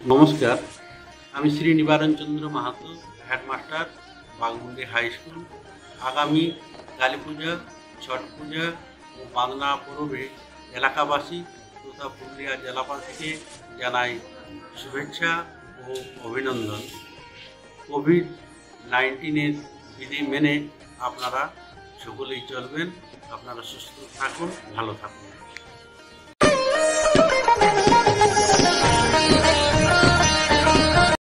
নমস্কার, আমি Shri Nibaran Chandra Mahato, headmaster, Baghmundi high school. আগামী কালী পূজা, ছট পূজা ও বাঁধনা পরবে এলাকাবাসী তথা পুরুলিয়া জেলাবাসীকে জানাই শুভেচ্ছা ও অভিনন্দন। কোভিড-19 বিধি মেনে আপনারা সকলেই চলবেন। আপনারা সুস্থ থাকুন, ভালো থাকুন।